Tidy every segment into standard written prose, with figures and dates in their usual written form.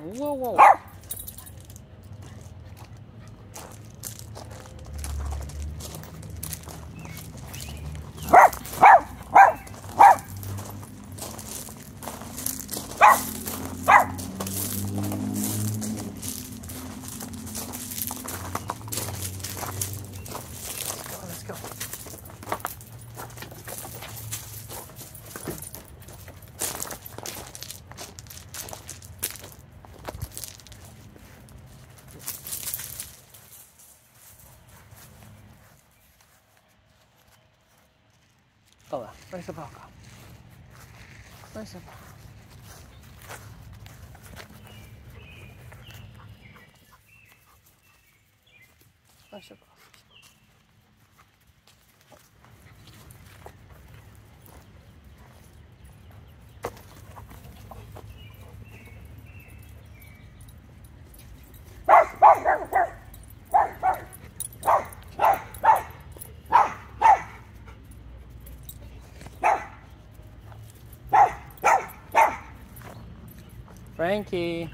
Whoa, whoa. Let's go. Hola, where's the ball go? Where's the ball? Where's the ball? Frankie.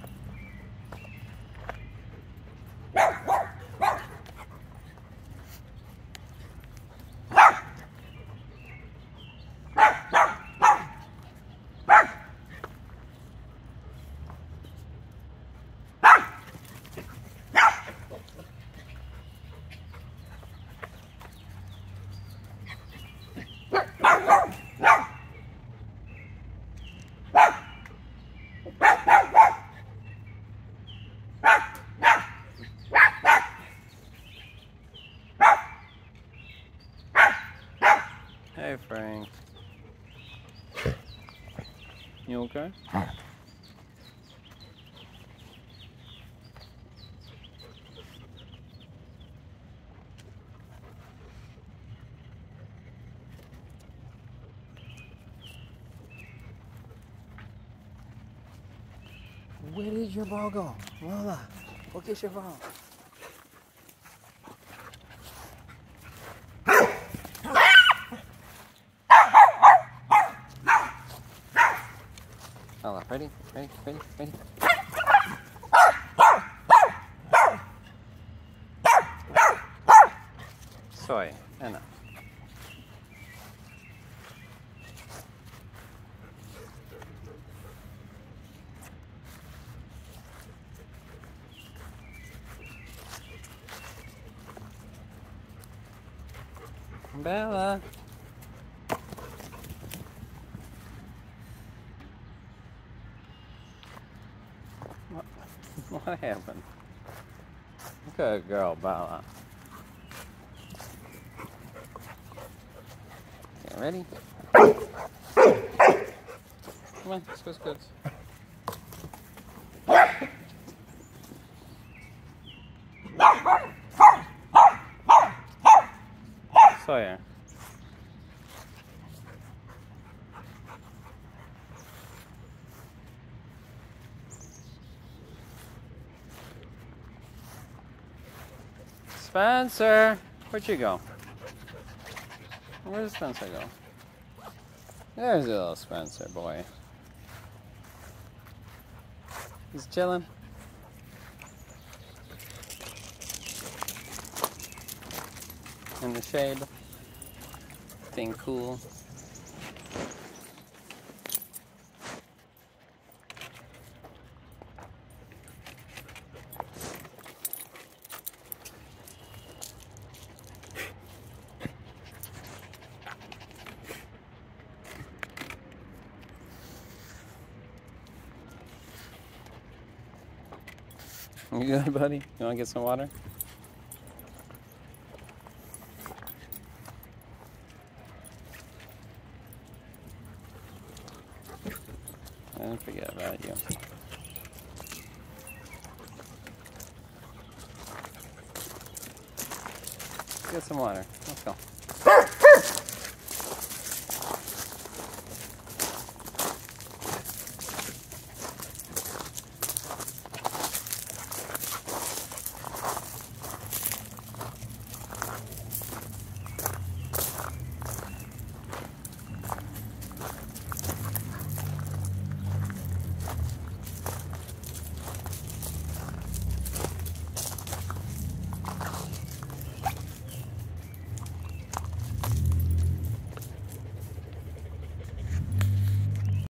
Hey, Frank. You okay? Where did your ball go? Lola, go get your ball. Lola, ready? Ready? Ready? Ready? Soy, enough. Bella. What happened? Good girl, Bella. Okay, ready? Come on, let's go. Sawyer. Spencer, where'd you go? Where did Spencer go? There's a little Spencer boy. He's chilling. In the shade. Being cool. You good, buddy? You want to get some water? I didn't forget about you. Get some water. Let's go.